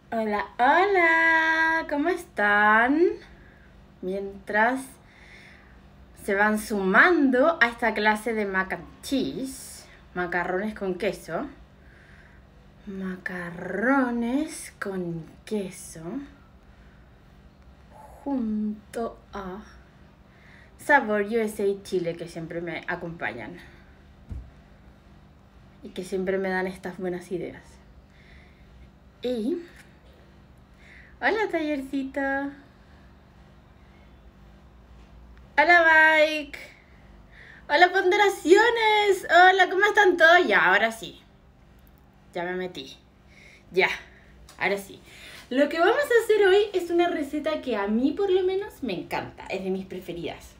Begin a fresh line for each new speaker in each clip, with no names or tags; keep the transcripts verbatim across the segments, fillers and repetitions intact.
Hola, hola, ¿cómo están? Mientras se van sumando a esta clase de mac and cheese, macarrones con queso, macarrones con queso, junto a Sabor U S A Chile, que siempre me acompañan y que siempre me dan estas buenas ideas. Y... hola, tallercito. Hola, Mike. Hola, ponderaciones. Hola, ¿cómo están todos? Ya, ahora sí. Ya me metí. Ya, ahora sí. Lo que vamos a hacer hoy es una receta que a mí por lo menos me encanta. Es de mis preferidas.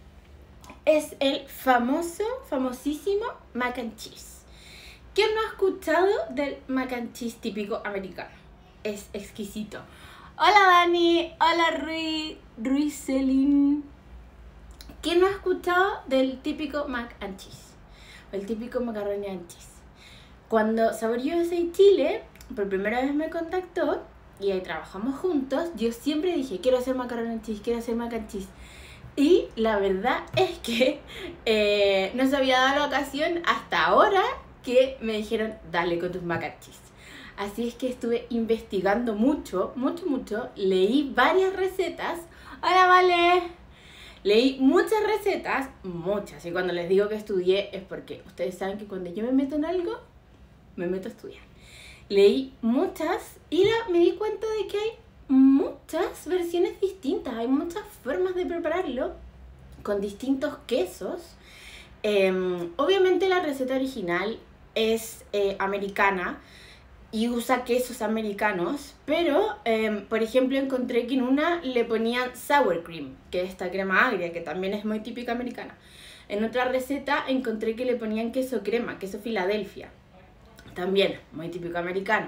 Es el famoso, famosísimo mac and cheese. ¿Quién no ha escuchado del mac and cheese típico americano? Es exquisito. Hola, Dani. Hola, Rui. Rui Celine. ¿Quién no ha escuchado del típico mac and cheese? O el típico macaroni and cheese. Cuando Sabor U S A Chile por primera vez me contactó y ahí trabajamos juntos, yo siempre dije, quiero hacer macaroni and cheese, quiero hacer mac and cheese. Y la verdad es que eh, no se había dado la ocasión hasta ahora que me dijeron, dale con tus mac and cheese. Así es que estuve investigando mucho, mucho, mucho. Leí varias recetas. ¡Hola, Vale! Leí muchas recetas, muchas. Y cuando les digo que estudié es porque ustedes saben que cuando yo me meto en algo, me meto a estudiar. Leí muchas y la, me di cuenta de que hay muchas versiones distintas. Hay muchas formas de prepararlo con distintos quesos. Eh, obviamente la receta original es eh, americana y usa quesos americanos, pero eh, por ejemplo encontré que en una le ponían sour cream, que es esta crema agria, que también es muy típica americana. En otra receta encontré que le ponían queso crema, queso Filadelfia, también muy típico americano.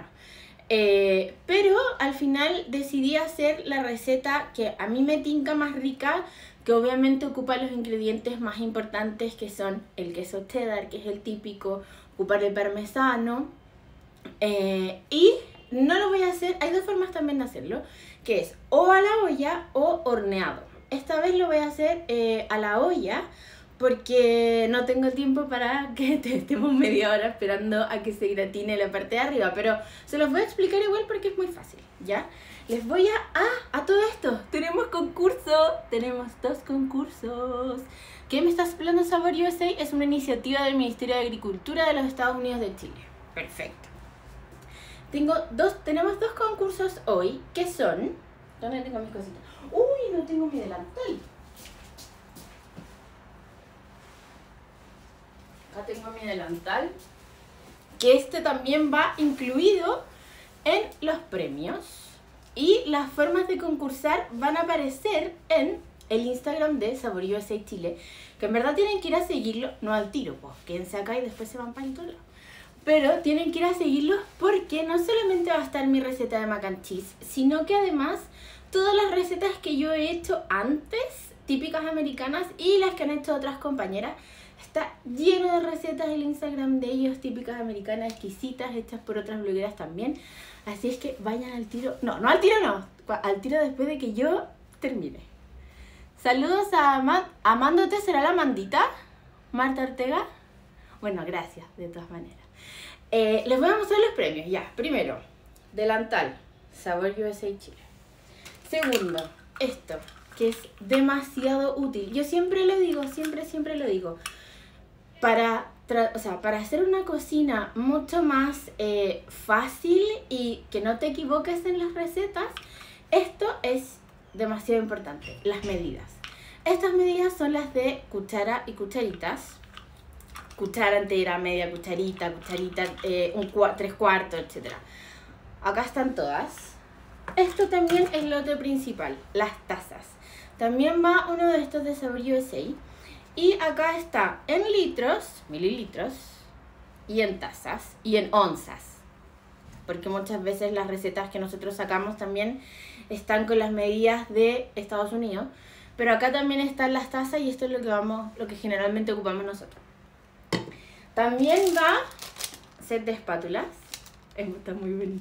Eh, pero al final decidí hacer la receta que a mí me tinca más rica, que obviamente ocupa los ingredientes más importantes, que son el queso cheddar, que es el típico, ocupar el parmesano. Eh, y no lo voy a hacer, hay dos formas también de hacerlo, que es o a la olla o horneado. Esta vez lo voy a hacer eh, a la olla porque no tengo tiempo para que estemos media hora esperando a que se gratine la parte de arriba, pero se los voy a explicar igual porque es muy fácil, ¿ya? Les voy a... Ah, a todo esto, tenemos concurso, tenemos dos concursos. ¿Qué me está explorando Sabor U S A? Es una iniciativa del Ministerio de Agricultura de los Estados Unidos de Chile. Perfecto. Tengo dos, tenemos dos concursos hoy, que son... ¿Dónde tengo mis cositas? ¡Uy, no tengo mi delantal! Acá tengo mi delantal, que este también va incluido en los premios. Y las formas de concursar van a aparecer en el Instagram de Sabor U S A Chile, que en verdad tienen que ir a seguirlo, no al tiro, pues quédense acá y después se van para el otro lado. Pero tienen que ir a seguirlos porque no solamente va a estar mi receta de mac and cheese, sino que además todas las recetas que yo he hecho antes, típicas americanas, y las que han hecho otras compañeras, está lleno de recetas el Instagram de ellos, típicas americanas, exquisitas, hechas por otras blogueras también. Así es que vayan al tiro, no, no al tiro no, al tiro después de que yo termine. Saludos a Amand Amándote, ¿será la Mandita? Marta Ortega. Bueno, gracias, de todas maneras. Eh, les voy a mostrar los premios, ya. Primero, delantal, Sabor U S A Chile. Segundo, esto, que es demasiado útil. Yo siempre lo digo, siempre, siempre lo digo. Para, o sea, para hacer una cocina mucho más eh, fácil y que no te equivoques en las recetas, esto es demasiado importante, las medidas. Estas medidas son las de cuchara y cucharitas. Cuchara entera, media cucharita, cucharita, eh, un cua tres cuartos, etcétera. Acá están todas. Esto también es lo otro principal, las tazas. También va uno de estos de Sabor U S A. Y acá está en litros, mililitros, y en tazas, y en onzas. Porque muchas veces las recetas que nosotros sacamos también están con las medidas de Estados Unidos. Pero acá también están las tazas y esto es lo que, vamos, lo que generalmente ocupamos nosotros. También va set de espátulas. Está muy bonito.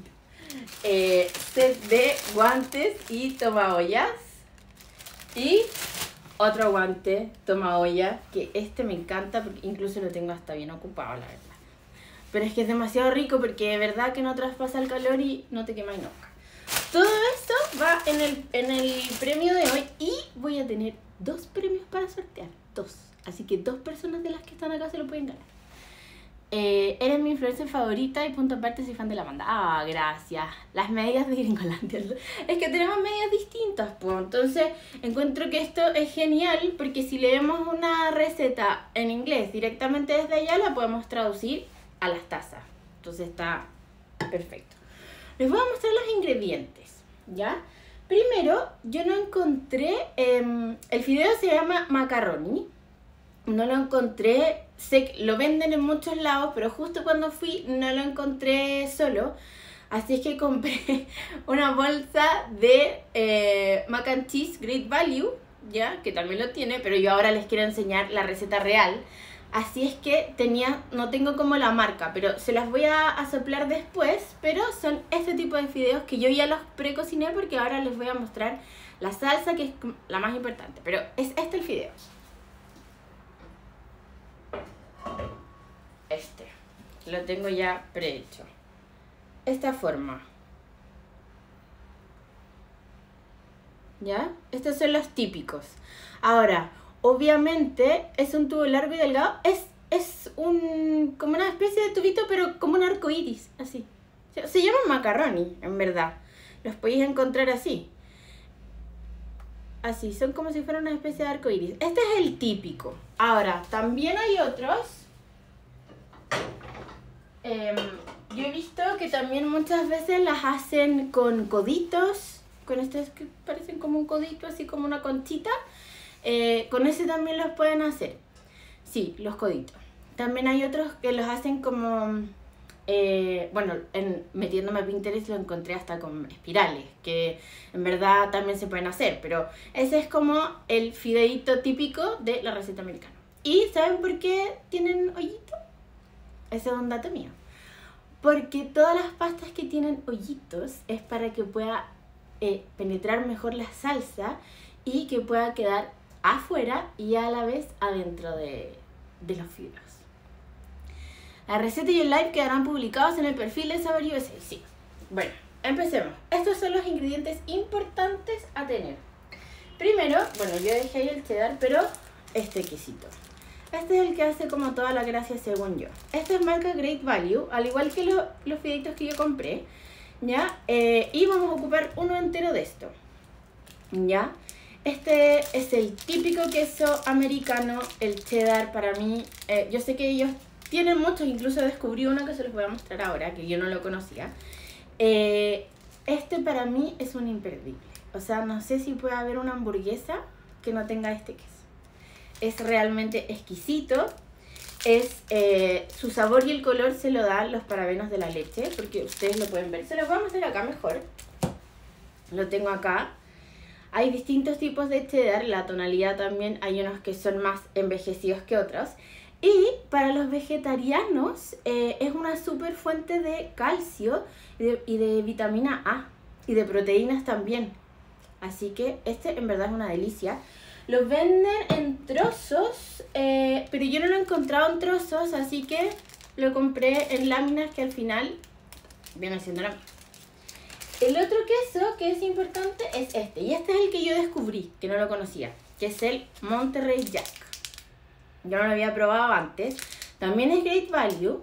eh, set de guantes y tomaollas. Y otro guante tomaollas, que este me encanta porque incluso lo tengo hasta bien ocupado, la verdad. Pero es que es demasiado rico porque de verdad que no traspasa el calor y no te quemas nunca. Todo esto va en el, en el premio de hoy y voy a tener dos premios para sortear. Dos. Así que dos personas de las que están acá se lo pueden ganar. Eh, eres mi influencer favorita y punto aparte soy fan de la banda. Ah, gracias. Las medias de Gringolandia. Es que tenemos medias distintas, pues. Entonces encuentro que esto es genial porque si leemos una receta en inglés directamente desde allá la podemos traducir a las tazas. Entonces está perfecto. Les voy a mostrar los ingredientes, ¿ya? Primero, yo no encontré... Eh, el fideo se llama macaroni. No lo encontré, sé que lo venden en muchos lados, pero justo cuando fui no lo encontré solo. Así es que compré una bolsa de eh, mac and cheese Great Value, ya, que también lo tiene, pero yo ahora les quiero enseñar la receta real. Así es que tenía, no tengo como la marca, pero se las voy a, a soplar después. Pero son este tipo de fideos que yo ya los precociné porque ahora les voy a mostrar la salsa, que es la más importante. Pero es este el fideo. Este, lo tengo ya prehecho. Esta forma. ¿Ya? Estos son los típicos. Ahora, obviamente es un tubo largo y delgado. Es, es un, como una especie de tubito, pero como un arco iris, así. Se, se llaman macaroni, en verdad. Los podéis encontrar así. Así, son como si fuera una especie de arco iris. Este es el típico. Ahora, también hay otros. Eh, yo he visto que también muchas veces las hacen con coditos. Con estos que parecen como un codito, así como una conchita. Eh, con ese también los pueden hacer. Sí, los coditos. También hay otros que los hacen como... Eh, bueno, en, metiéndome a Pinterest lo encontré hasta con espirales, que en verdad también se pueden hacer. Pero ese es como el fideíto típico de la receta americana. ¿Y saben por qué tienen hoyito? Ese es un dato mío. Porque todas las pastas que tienen hoyitos es para que pueda eh, penetrar mejor la salsa y que pueda quedar afuera y a la vez adentro de, de los fideos. La receta y el live quedarán publicados en el perfil de Sabor U S A. Sí. Bueno, empecemos. Estos son los ingredientes importantes a tener. Primero, bueno, yo dejé ahí el cheddar, pero este quesito. Este es el que hace como toda la gracia según yo. Este es marca Great Value, al igual que lo, los fideitos que yo compré, ¿ya? Eh, y vamos a ocupar uno entero de esto, ¿ya? Este es el típico queso americano, el cheddar para mí. Eh, yo sé que ellos tienen muchos, incluso descubrí uno que se los voy a mostrar ahora, que yo no lo conocía. Eh, este para mí es un imperdible. O sea, no sé si puede haber una hamburguesa que no tenga este queso. Es realmente exquisito. Es, eh, su sabor y el color se lo dan los parabenos de la leche, porque ustedes lo pueden ver. Se los voy a mostrar acá mejor. Lo tengo acá. Hay distintos tipos de cheddar, la tonalidad también. Hay unos que son más envejecidos que otros. Y para los vegetarianos eh, es una súper fuente de calcio y de, y de vitamina A. Y de proteínas también. Así que este en verdad es una delicia. Lo venden en trozos, eh, pero yo no lo he encontrado en trozos, así que lo compré en láminas que al final viene siendo la misma. El otro queso que es importante es este, y este es el que yo descubrí, que no lo conocía, que es el Monterrey Jack. Yo no lo había probado antes. También es Great Value.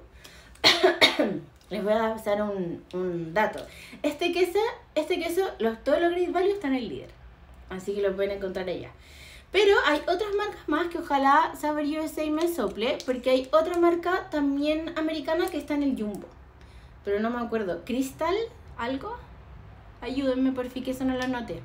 Les voy a dar un, un dato. Este queso, este queso los, todos los Great Value están en el líder, así que lo pueden encontrar allá. Pero hay otras marcas más que ojalá Sabor U S A me sople, porque hay otra marca también americana que está en el Jumbo. Pero no me acuerdo. ¿Crystal? ¿Algo? Ayúdenme por fin que eso no lo anoté.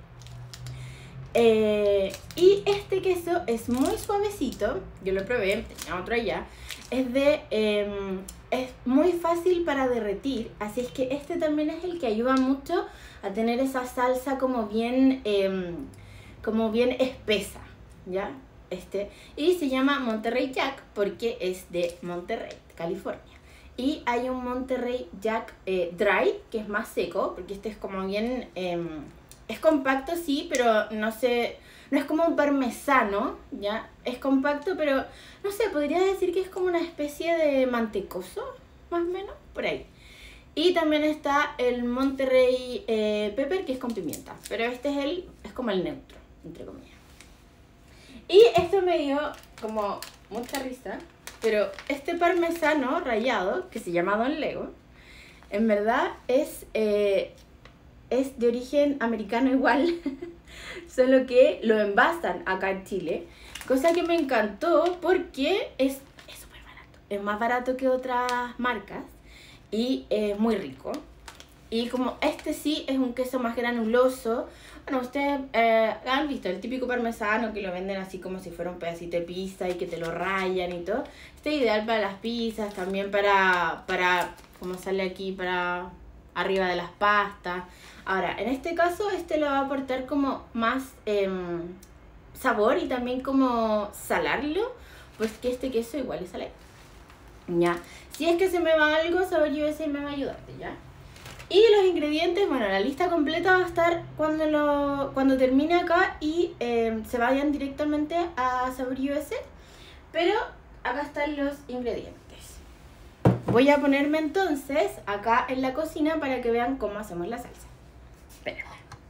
Eh, y este queso es muy suavecito. Yo lo probé, tenía otro allá. Es de... Eh, es muy fácil para derretir. Así es que este también es el que ayuda mucho a tener esa salsa como bien... Eh, como bien espesa. ¿Ya? Este, y se llama Monterrey Jack porque es de Monterrey, California. Y hay un Monterrey Jack eh, Dry, que es más seco, porque este es como bien... Eh, es compacto, sí, pero no sé... No es como un parmesano, ¿ya? Es compacto, pero no sé, podría decir que es como una especie de mantecoso, más o menos, por ahí. Y también está el Monterrey eh, Pepper, que es con pimienta, pero este es el es como el neutro, entre comillas. Y esto me dio como mucha risa, pero este parmesano rallado, que se llama Don Lego, en verdad es, eh, es de origen americano igual, solo que lo envasan acá en Chile, cosa que me encantó porque es es súper barato, es más barato que otras marcas y es muy rico. Y como este sí es un queso más granuloso, bueno, ustedes eh, han visto el típico parmesano que lo venden así como si fuera un pedacito de pizza y que te lo rayan y todo. Este es ideal para las pizzas, también para, para como sale aquí, para arriba de las pastas. Ahora, en este caso, este le va a aportar como más eh, sabor y también como salarlo, pues que este queso igual es salado. Ya, si es que se me va algo, Sabor U S A me va a ayudarte, ¿ya? Y los ingredientes, bueno, la lista completa va a estar cuando lo cuando termine acá y eh, se vayan directamente a Sabor U S A. Pero acá están los ingredientes. Voy a ponerme entonces acá en la cocina para que vean cómo hacemos la salsa. Espérenme.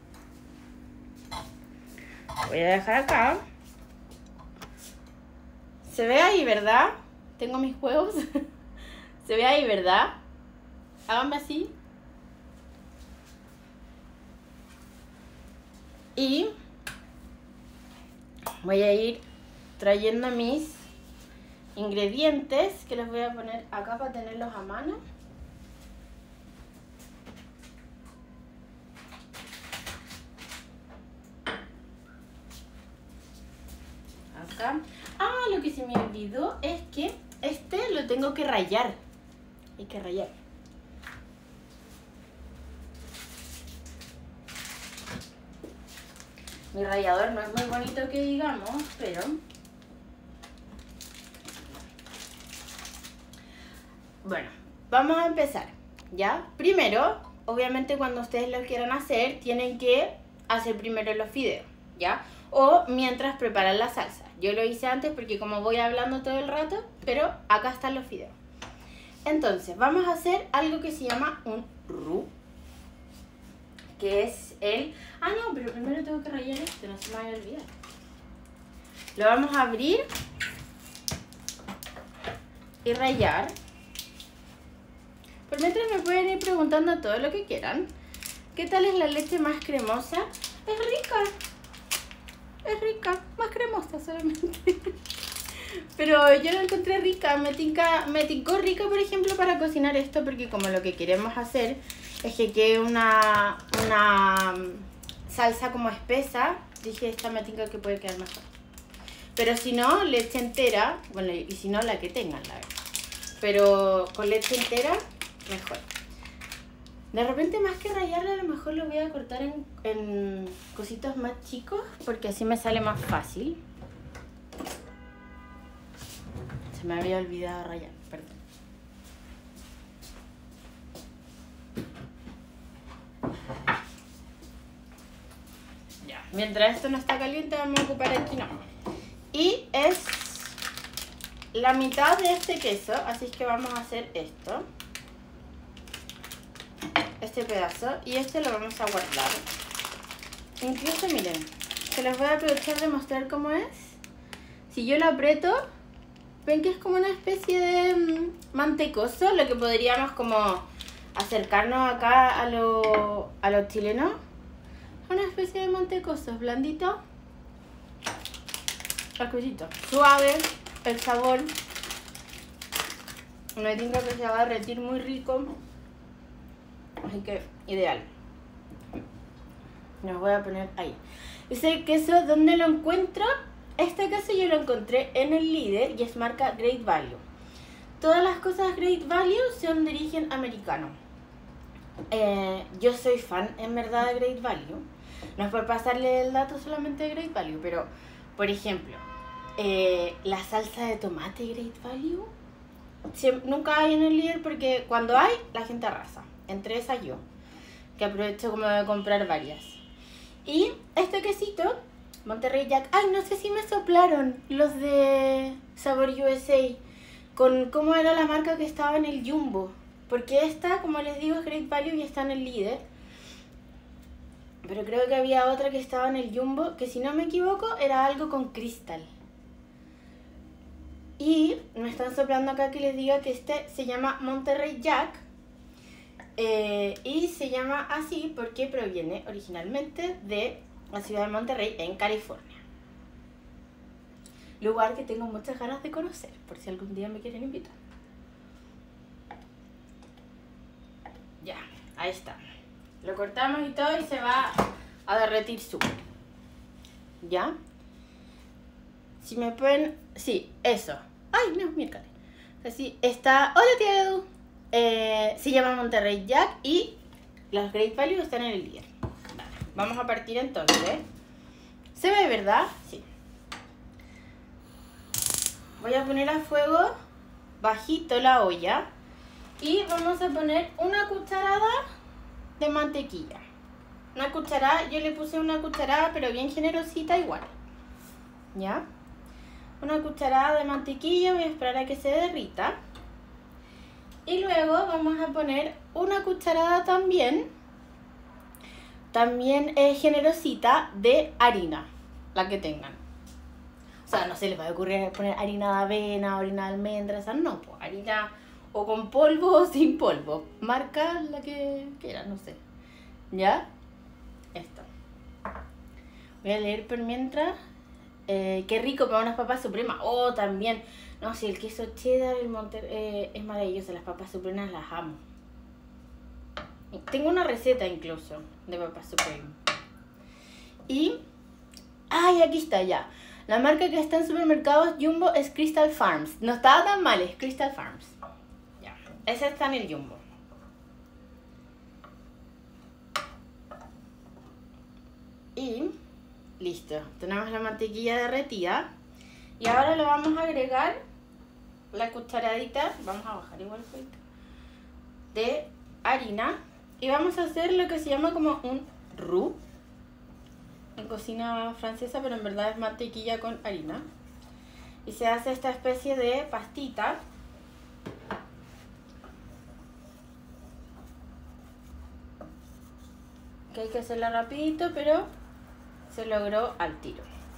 Voy a dejar acá. Se ve ahí, ¿verdad? Tengo mis huevos. Se ve ahí, ¿verdad? Háganme así. Y voy a ir trayendo mis ingredientes que los voy a poner acá para tenerlos a mano. Acá. Ah, lo que se me olvidó es que este lo tengo que rallar. Hay que rallar. Mi rallador no es muy bonito que digamos, pero... Bueno, vamos a empezar, ¿ya? Primero, obviamente cuando ustedes lo quieran hacer, tienen que hacer primero los fideos, ¿ya? O mientras preparan la salsa. Yo lo hice antes porque como voy hablando todo el rato, pero acá están los fideos. Entonces, vamos a hacer algo que se llama un roux, que es el... Ah, no, pero primero tengo que rallar este, no se me vaya a olvidar. Lo vamos a abrir y rallar. Por mientras me pueden ir preguntando todo lo que quieran. ¿Qué tal es la leche más cremosa? Es rica. Es rica, más cremosa solamente. Pero yo la encontré rica, me, tinca, me tincó rica, por ejemplo, para cocinar esto, porque como lo que queremos hacer es que quede una, una salsa como espesa, dije esta me tinca que puede quedar mejor. Pero si no, leche entera, bueno, y si no, la que tengan, la verdad. Pero con leche entera, mejor. De repente, más que rallarla, a lo mejor lo voy a cortar en, en cositos más chicos, porque así me sale más fácil. Se me había olvidado rallar, perdón. Ya, mientras esto no está caliente, vamos a ocupar el quinoa. Y es la mitad de este queso, así es que vamos a hacer esto. Este pedazo, y este lo vamos a guardar. Incluso miren, se les voy a aprovechar de mostrar cómo es. Si yo lo aprieto, ven que es como una especie de mmm, mantecoso, lo que podríamos como acercarnos acá a, lo, a los chilenos. Una especie de mantecoso, blandito, asquerosito, suave, el sabor. Me tinca que se va a derretir muy rico. Así que, ideal. Los voy a poner ahí. Ese queso, ¿dónde lo encuentro? Este queso yo lo encontré en el Líder y es marca Great Value. Todas las cosas Great Value son de origen americano. Eh, yo soy fan, en verdad, de Great Value. No es por pasarle el dato solamente de Great Value, pero, por ejemplo, eh, la salsa de tomate Great Value Siem- nunca hay en el líder porque cuando hay, la gente arrasa. Entre esas yo, que aprovecho como de comprar varias. Y este quesito, Monterrey Jack. Ay, no sé si me soplaron los de Sabor U S A con cómo era la marca que estaba en el Jumbo. Porque esta, como les digo, es Great Value y está en el líder. Pero creo que había otra que estaba en el Jumbo, que si no me equivoco era algo con cristal. Y me están soplando acá que les diga que este se llama Monterrey Jack. Eh, y se llama así porque proviene originalmente de la ciudad de Monterrey, en California. Lugar que tengo muchas ganas de conocer, por si algún día me quieren invitar. Ya, ahí está. Lo cortamos y todo y se va a derretir súper. ¿Ya? Si me pueden... Sí, eso. Ay, no, mírale. Así está... Hola, tía Edu. Eh, se llama Monterrey Jack y los Great Value están en el líder. Vale, vamos a partir entonces. ¿Se ve, verdad? Sí. Voy a poner a fuego bajito la olla y vamos a poner una cucharada de mantequilla. Una cucharada, yo le puse una cucharada pero bien generosita igual. ¿Ya? Una cucharada de mantequilla, voy a esperar a que se derrita. Y luego vamos a poner una cucharada también, también eh, generosita de harina, la que tengan. O sea, no se les va a ocurrir poner harina de avena, harina de almendras, no, pues harina o con polvo o sin polvo. Marca la que quieran, no sé. ¿Ya? Esto. Voy a leer por mientras. Eh, qué rico para unas papas supremas. Oh, también. No, si el queso cheddar el Monter eh, es maravilloso. Las papas supremas las amo. Tengo una receta incluso de papas supremas. Y... ¡ay, aquí está ya! La marca que está en supermercados Jumbo es Crystal Farms. No estaba tan mal, es Crystal Farms. Ya. Ese está en el Jumbo. Y... listo. Tenemos la mantequilla derretida. Y ahora le vamos a agregar la cucharadita, vamos a bajar igual el fuego, de harina. Y vamos a hacer lo que se llama como un roux en cocina francesa, pero en verdad es mantequilla con harina. Y se hace esta especie de pastita. Que hay que hacerla rapidito, pero se logró al tiro.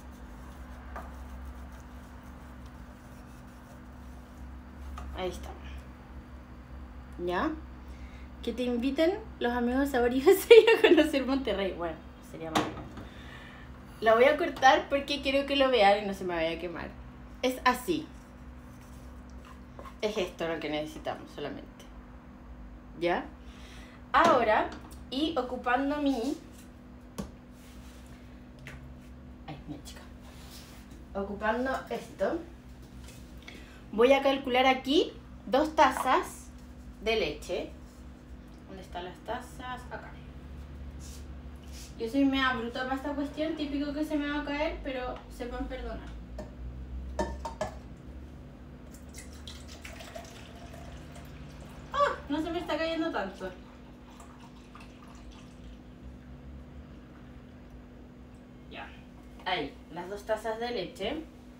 Ahí está. ¿Ya? Que te inviten los amigos de Sabor U S A a conocer Monterrey. Bueno, sería malo. La voy a cortar porque quiero que lo vean y no se me vaya a quemar. Es así. Es esto lo que necesitamos solamente. ¿Ya? Ahora, y ocupando mi... ay, mi chica. Ocupando esto, voy a calcular aquí dos tazas de leche. ¿Dónde están las tazas? Acá. Yo soy media bruta para esta cuestión, típico que se me va a caer, pero sepan perdonar. ¡Ah! No se me está cayendo tanto. Ya. Ahí, las dos tazas de leche.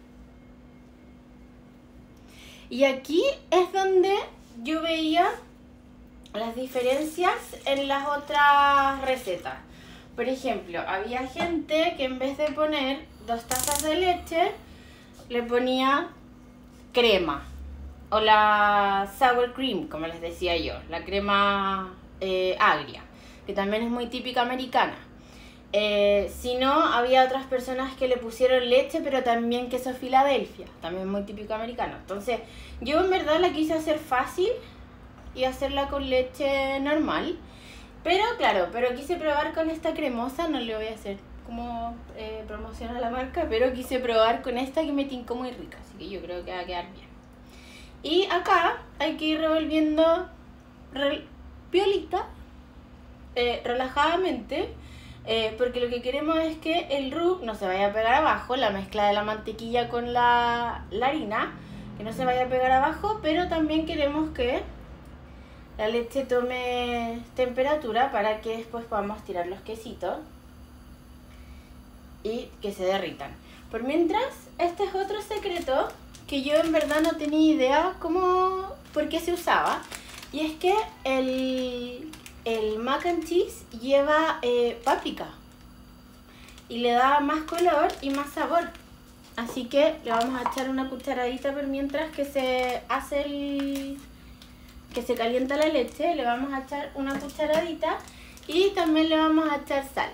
Y aquí es donde yo veía las diferencias en las otras recetas. Por ejemplo, había gente que en vez de poner dos tazas de leche, le ponía crema. O la sour cream, como les decía yo. La crema eh, agria, que también es muy típica americana. Eh, si no, había otras personas que le pusieron leche, pero también queso Filadelfia, también muy típico americano. Entonces, yo en verdad la quise hacer fácil y hacerla con leche normal. Pero claro, pero quise probar con esta cremosa, no le voy a hacer como eh, promoción a la marca, pero quise probar con esta que me tincó muy rica, así que yo creo que va a quedar bien. Y acá hay que ir revolviendo re, piolita, eh, relajadamente, eh, porque lo que queremos es que el roux no se vaya a pegar abajo, la mezcla de la mantequilla con la, la harina, que no se vaya a pegar abajo, pero también queremos que la leche tome temperatura para que después podamos tirar los quesitos y que se derritan. Por mientras, este es otro secreto que yo en verdad no tenía idea cómo, por qué se usaba. Y es que el, el mac and cheese lleva eh, páprica y le da más color y más sabor. Así que le vamos a echar una cucharadita por mientras que se hace el... que se calienta la leche. Le vamos a echar una cucharadita y también le vamos a echar sal.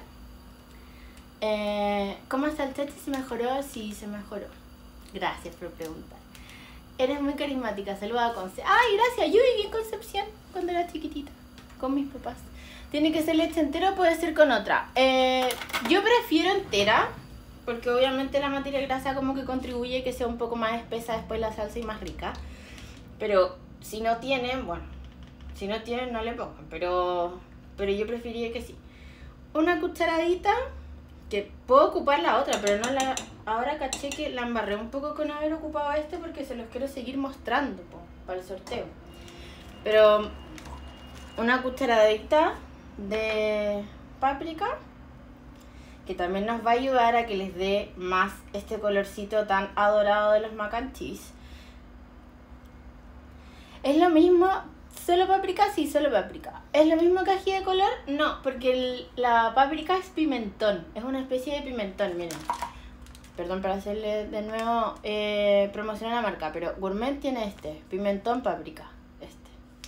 Eh, ¿Cómo está el Chachi? ¿Se mejoró? Sí, se mejoró. Gracias por preguntar. Eres muy carismática. Saluda a Conce. Ay, gracias. Yo viví en Concepción cuando era chiquitita con mis papás. ¿Tiene que ser leche entera o puede ser con otra? Eh, yo prefiero entera, porque obviamente la materia grasa como que contribuye que sea un poco más espesa después la salsa y más rica. Pero si no tienen, bueno, si no tienen no le pongan, pero, pero yo preferiría que sí. Una cucharadita, que puedo ocupar la otra, pero no la... Ahora caché que la embarré un poco con haber ocupado este porque se los quiero seguir mostrando po, para el sorteo. Pero una cucharadita de páprica, que también nos va a ayudar a que les dé más este colorcito tan adorado de los mac and cheese. ¿Es lo mismo? ¿Solo páprica? Sí, solo páprica. ¿Es lo mismo que ají de color? No, porque el, la páprica es pimentón. Es una especie de pimentón, miren. Perdón por hacerle de nuevo eh, promoción a la marca, pero Gourmet tiene este, pimentón páprica. Este.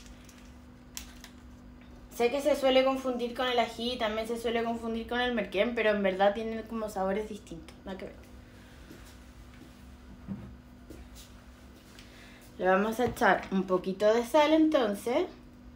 Sé que se suele confundir con el ají, también se suele confundir con el merquén, pero en verdad tienen como sabores distintos. Nada que ver. Le vamos a echar un poquito de sal entonces.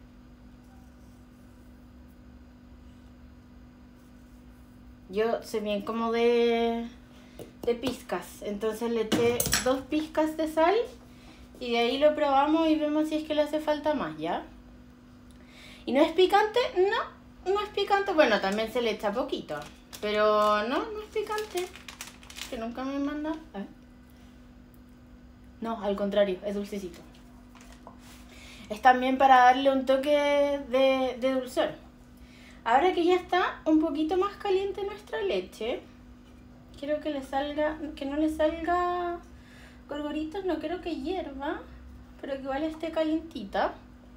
Yo soy bien como de, de pizcas, entonces le eché dos pizcas de sal y de ahí lo probamos y vemos si es que le hace falta más, ¿ya? ¿Y no es picante? No, no es picante. Bueno, también se le echa poquito, pero no, no es picante. Que nunca me manda... A ver. No, al contrario, es dulcecito. Es también para darle un toque de, de dulzor. Ahora que ya está un poquito más caliente nuestra leche, quiero que le salga, que no le salga gorgoritos, no quiero que hierva, pero que igual esté calientita.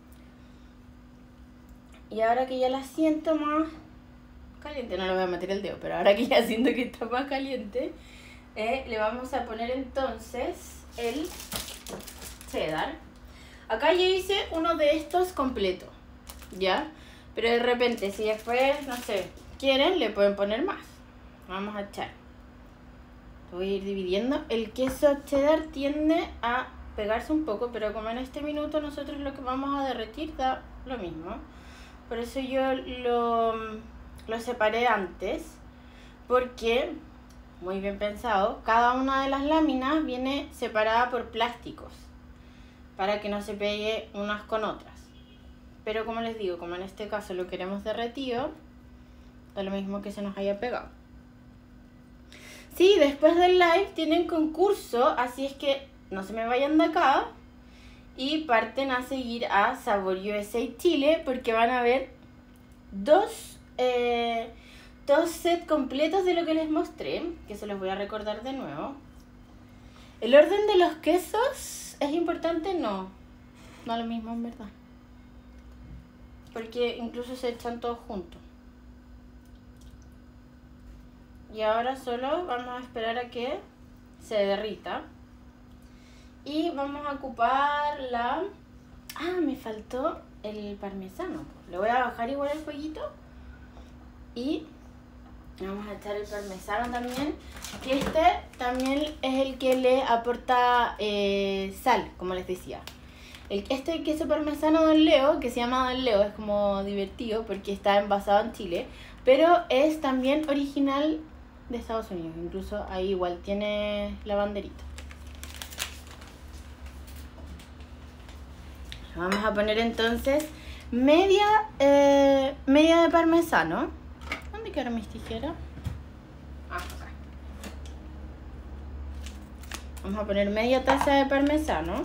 Y ahora que ya la siento más caliente, no le voy a meter el dedo, pero ahora que ya siento que está más caliente, eh, le vamos a poner entonces el cheddar. Acá yo hice uno de estos completo, ¿ya? Pero de repente, si después, no sé, quieren, le pueden poner más. Vamos a echar. Voy a ir dividiendo. El queso cheddar tiende a pegarse un poco, pero como en este minuto nosotros lo que vamos a derretir da lo mismo. Por eso yo lo, lo separé antes, porque, muy bien pensado, cada una de las láminas viene separada por plásticos, para que no se pegue unas con otras. Pero como les digo, como en este caso lo queremos derretido, da lo mismo que se nos haya pegado. Sí, después del live tienen concurso, así es que no se me vayan de acá y parten a seguir a Sabor U S A Chile, porque van a ver dos, eh, dos sets completos de lo que les mostré, que se los voy a recordar de nuevo. ¿El orden de los quesos es importante? No, no lo mismo en verdad, porque incluso se echan todos juntos. Y ahora solo vamos a esperar a que se derrita. Y vamos a ocupar la... Ah, me faltó el parmesano. Le voy a bajar igual el fueguito. Y vamos a echar el parmesano también. Que este también es el que le aporta eh, sal, como les decía. El, este queso parmesano Don Leo, que se llama Don Leo, es como divertido porque está envasado en Chile, pero es también original de Estados Unidos. Incluso ahí igual tiene la banderita. Vamos a poner entonces media, eh, media de parmesano. ¿Dónde quedaron mis tijeras? Ah, acá. Vamos a poner media taza de parmesano.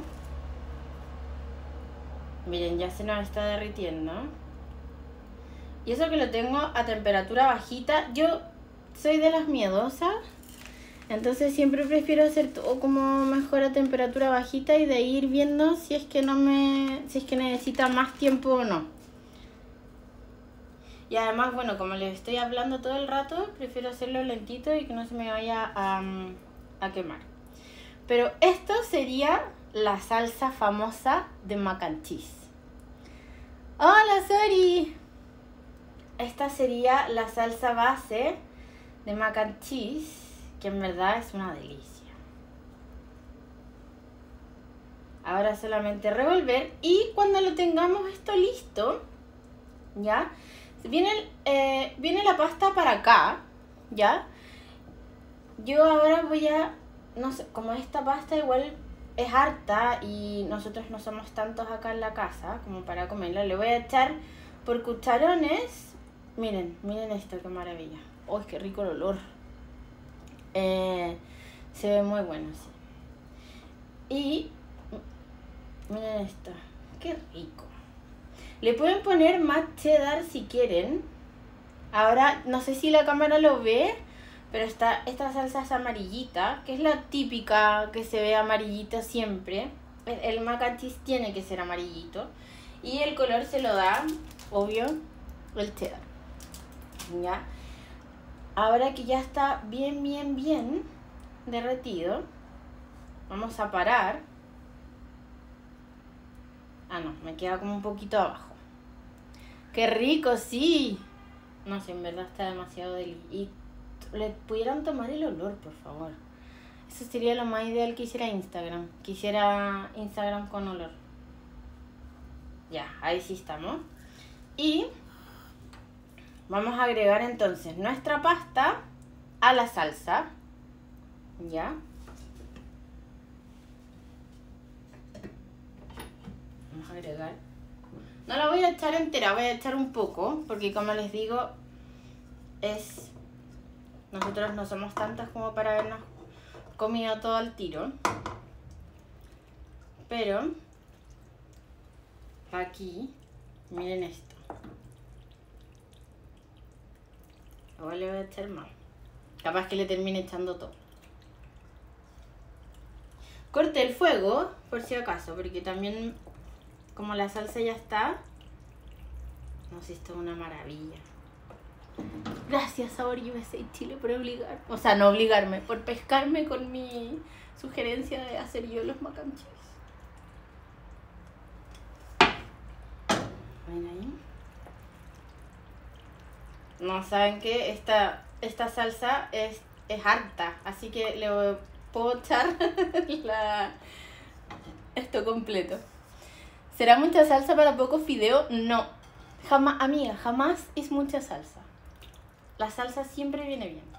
Miren, ya se nos está derritiendo. Y eso que lo tengo a temperatura bajita. Yo soy de las miedosas. Entonces siempre prefiero hacer todo como mejor a temperatura bajita y de ir viendo si es que no me, si es que necesita más tiempo o no. Y además, bueno, como les estoy hablando todo el rato, prefiero hacerlo lentito y que no se me vaya a, a quemar. Pero esto sería la salsa famosa de mac and cheese. ¡Hola, Sori! Esta sería la salsa base de mac and cheese, que en verdad es una delicia. Ahora solamente revolver y cuando lo tengamos esto listo, ¿ya? Viene, eh, viene la pasta para acá, ¿ya? Yo ahora voy a, no sé, como esta pasta igual es harta y nosotros no somos tantos acá en la casa como para comerla, le voy a echar por cucharones. Miren, miren esto, qué maravilla. ¡Oh, qué rico el olor! Eh, se ve muy bueno, sí. Y miren esto, qué rico. Le pueden poner más cheddar si quieren. Ahora, no sé si la cámara lo ve, pero esta, esta salsa es amarillita, que es la típica que se ve amarillita siempre. El, el mac and cheese tiene que ser amarillito. Y el color se lo da, obvio, el cheddar. ¿Ya? Ahora que ya está bien, bien, bien derretido, vamos a parar. Ah, no, me queda como un poquito abajo. ¡Qué rico, sí! No sé, en verdad está demasiado delicioso. Y le pudieran tomar el olor, por favor. Eso sería lo más ideal que hiciera Instagram. Quisiera Instagram con olor. Ya, ahí sí estamos. Y vamos a agregar entonces nuestra pasta a la salsa. ¿Ya? Vamos a agregar. No la voy a echar entera, voy a echar un poco, porque como les digo, es... nosotros no somos tantas como para habernos comido todo al tiro. Pero aquí, miren esto. Ahora le voy a echar más. Capaz que le termine echando todo. Corté el fuego, por si acaso, porque también, como la salsa ya está, no sé, esto es una maravilla. Gracias, Sabor U S A Chile, por obligar, o sea, no obligarme, por pescarme con mi sugerencia de hacer yo los mac and cheese. ¿Ven ahí? No, ¿saben qué? Esta, esta salsa es, es harta, así que le puedo echar la, esto completo. ¿Será mucha salsa para poco fideo? No. Jamás, amiga, jamás es mucha salsa. La salsa siempre viene bien.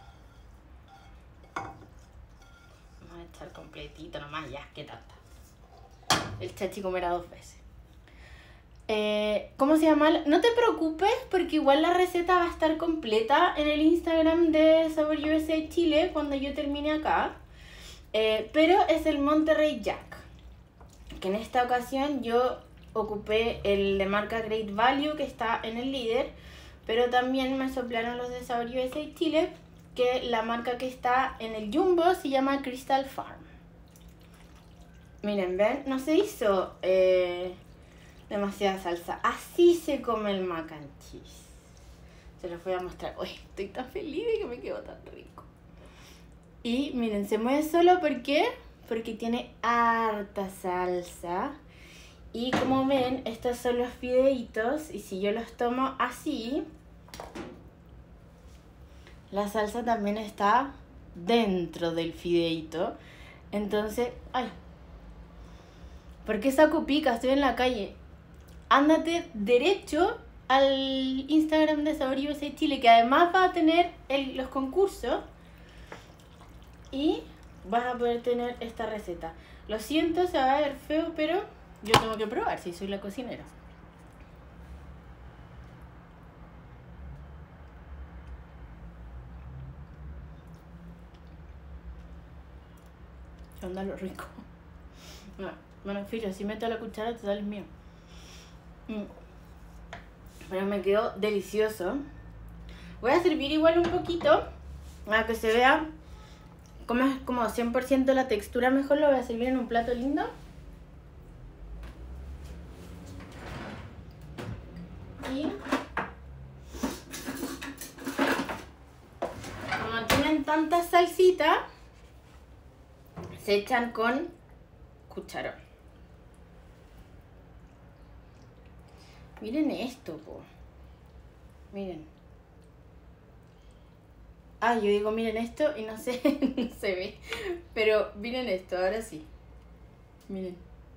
Vamos a echar completito nomás, ya, qué tanta. El chachi comerá dos veces. Eh, ¿Cómo se llama? No te preocupes porque igual la receta va a estar completa en el Instagram de Sabor U S A Chile cuando yo termine acá. Eh, pero es el Monterrey Jack, que en esta ocasión yo ocupé el de marca Great Value, que está en el líder, pero también me soplaron los de Sabor U S A Chile, que la marca que está en el Jumbo se llama Crystal Farm. Miren, ven, no se hizo eh, demasiada salsa. Así se come el mac and cheese. Se los voy a mostrar. Uy, estoy tan feliz de que me quedó tan rico. Y miren, se mueve solo, ¿por qué? Porque tiene harta salsa. Y como ven, estos son los fideitos. Y si yo los tomo así, la salsa también está dentro del fideito. Entonces, ay, ¿por qué saco pica? Estoy en la calle. Ándate derecho al Instagram de Sabor U S A Chile, que además va a tener el, los concursos. Y vas a poder tener esta receta. Lo siento, se va a ver feo, pero yo tengo que probar si soy la cocinera. ¿Qué onda lo rico? Bueno, bueno, filo, si meto la cuchara te sale mío. Mm. Pero me quedó delicioso. Voy a servir igual un poquito para que se vea como es como cien por ciento la textura mejor. Lo voy a servir en un plato lindo. Y como tienen tanta salsita, se echan con cucharón. Miren esto, po. Miren. Ah, yo digo miren esto y no sé, no se ve. Pero miren esto, ahora sí. Miren.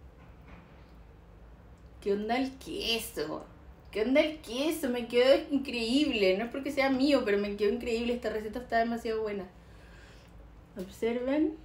¿Qué onda el queso? ¿Qué onda el queso? Me quedó increíble. No es porque sea mío, pero me quedó increíble. Esta receta está demasiado buena. Observen.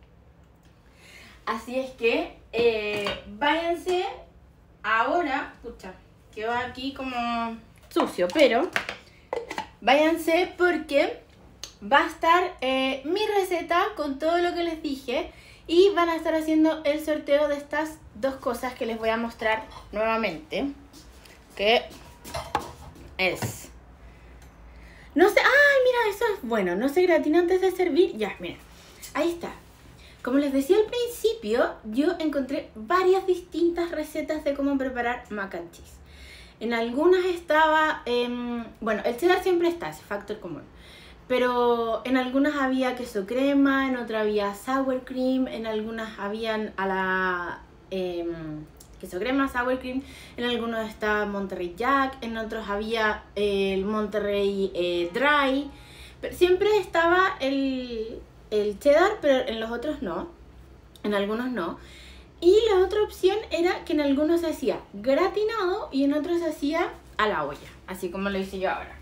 Así es que eh, váyanse ahora. Escucha, quedó aquí como sucio, pero váyanse porque va a estar eh, mi receta con todo lo que les dije y van a estar haciendo el sorteo de estas dos cosas que les voy a mostrar nuevamente. Que es... No sé... ¡Ay, mira! Eso es bueno. No se gratina antes de servir. Ya, miren. Ahí está. Como les decía al principio, yo encontré varias distintas recetas de cómo preparar mac and cheese. En algunas estaba... Eh, bueno, el cheddar siempre está, es factor común. Pero en algunas había queso crema, en otras había sour cream, en algunas habían a la... Eh, queso crema, sour cream, en algunos estaba Monterrey Jack, en otros había eh, el Monterrey eh, Dry, pero siempre estaba el, el cheddar, pero en los otros no, en algunos no. Y la otra opción era que en algunos se hacía gratinado y en otros se hacía a la olla, así como lo hice yo ahora.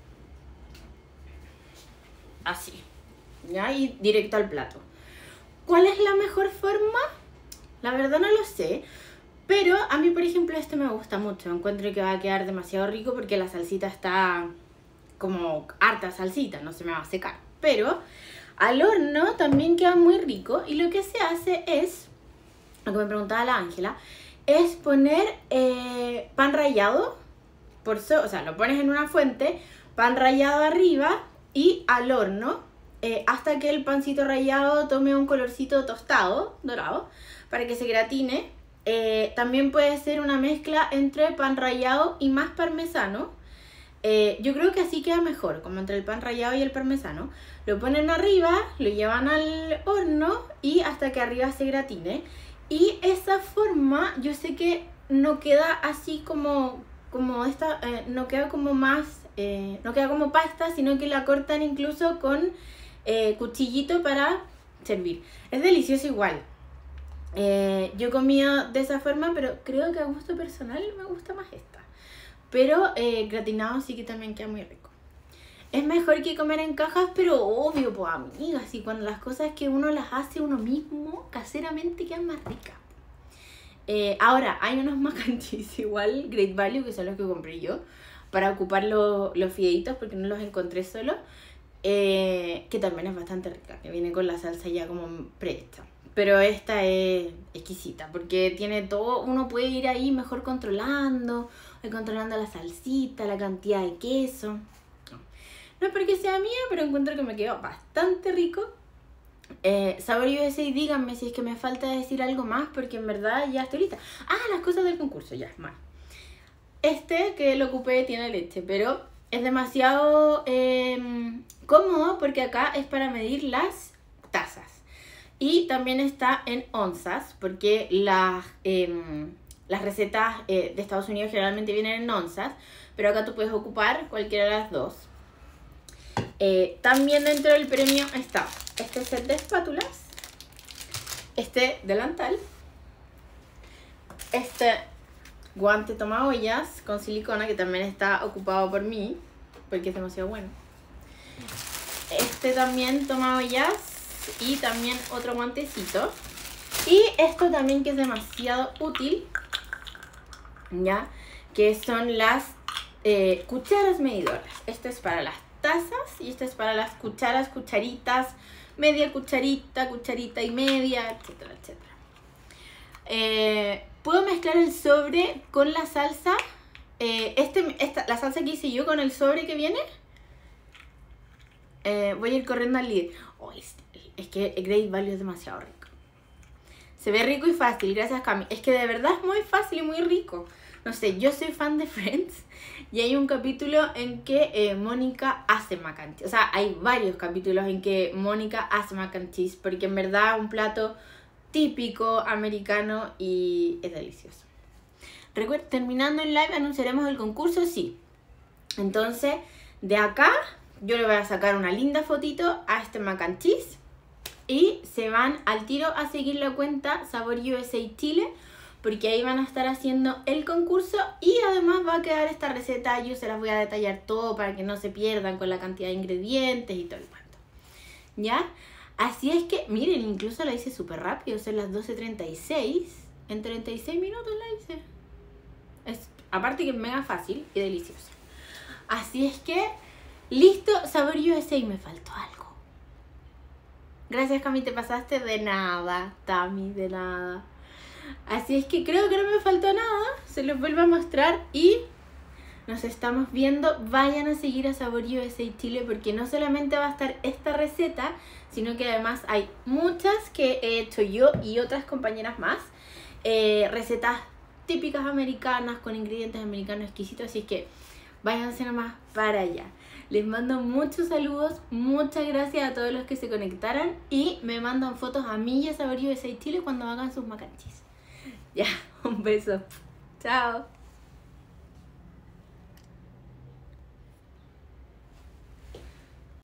Así, ¿ya? Y directo al plato. ¿Cuál es la mejor forma? La verdad no lo sé. Pero a mí, por ejemplo, este me gusta mucho. Encuentro que va a quedar demasiado rico porque la salsita está como harta salsita, no se me va a secar. Pero al horno también queda muy rico. Y lo que se hace es, lo que me preguntaba la Ángela, es poner eh, pan rallado. Por so, o sea, lo pones en una fuente, pan rallado arriba y al horno eh, hasta que el pancito rallado tome un colorcito tostado, dorado, para que se gratine. Eh, también puede ser una mezcla entre pan rallado y más parmesano. Eh, yo creo que así queda mejor, como entre el pan rallado y el parmesano. Lo ponen arriba, lo llevan al horno y hasta que arriba se gratine. Y esa forma yo sé que no queda así como, como esta, eh, no queda como más, eh, no queda como pasta, sino que la cortan incluso con eh, cuchillito para servir. Es delicioso igual. Eh, yo comía de esa forma, pero creo que a gusto personal me gusta más esta. Pero eh, gratinado sí que también queda muy rico. Es mejor que comer en cajas, pero obvio, pues amigas, y cuando las cosas que uno las hace uno mismo, caseramente quedan más ricas. Eh, ahora, hay unos mac and cheese igual, Great Value, que son los que compré yo, para ocupar lo, los fideitos, porque no los encontré solo, eh, que también es bastante rica, que viene con la salsa ya como prehecha. Pero esta es exquisita, porque tiene todo, uno puede ir ahí mejor controlando, controlando la salsita, la cantidad de queso. No, no es porque sea mía, pero encuentro que me quedó bastante rico. Eh, Sabor U S A, díganme si es que me falta decir algo más, porque en verdad ya estoy lista. Ah, las cosas del concurso, ya, más. Este que lo ocupé tiene leche, pero es demasiado eh, cómodo porque acá es para medir las tazas. Y también está en onzas, porque las, eh, las recetas eh, de Estados Unidos generalmente vienen en onzas, pero acá tú puedes ocupar cualquiera de las dos. Eh, también dentro del premio está este set de espátulas, este delantal, este guante tomaollas con silicona que también está ocupado por mí, porque es demasiado bueno. Este también tomaollas. Y también otro guantecito. Y esto también que es demasiado útil, ya, que son las eh, cucharas medidoras. Esto es para las tazas y esto es para las cucharas, cucharitas, media cucharita, cucharita y media, etcétera, etcétera. Eh, puedo mezclar el sobre con la salsa. Eh, este, esta, la salsa que hice yo con el sobre que viene. Eh, voy a ir corriendo al líder. Oh, es, es que Great Value es demasiado rico. Se ve rico y fácil, gracias Cami. Es que de verdad es muy fácil y muy rico. No sé, yo soy fan de Friends y hay un capítulo en que eh, Mónica hace mac and cheese. O sea, hay varios capítulos en que Mónica hace mac and cheese porque en verdad es un plato típico americano y es delicioso. Recuerda, terminando el live anunciaremos el concurso, sí. Entonces, de acá yo le voy a sacar una linda fotito a este mac and cheese y se van al tiro a seguir la cuenta Sabor U S A Chile porque ahí van a estar haciendo el concurso y además va a quedar esta receta. Yo se las voy a detallar todo para que no se pierdan con la cantidad de ingredientes y todo el cuento. ¿Ya? Así es que, miren, incluso la hice súper rápido, son las doce treinta y seis. En treinta y seis minutos la hice. Es, aparte que es mega fácil y delicioso. Así es que, listo, Sabor U S A. Y me faltó algo. Gracias, Cami, te pasaste. De nada, Tami, de nada. Así es que creo que no me faltó nada. Se los vuelvo a mostrar y nos estamos viendo. Vayan a seguir a Sabor U S A Chile porque no solamente va a estar esta receta, sino que además hay muchas que he hecho yo y otras compañeras más. Eh, recetas típicas americanas con ingredientes americanos exquisitos. Así es que váyanse nomás para allá. Les mando muchos saludos, muchas gracias a todos los que se conectaron y me mandan fotos a mí y a Sabor U S A Chile cuando hagan sus mac and cheese. Ya, un beso. Chao.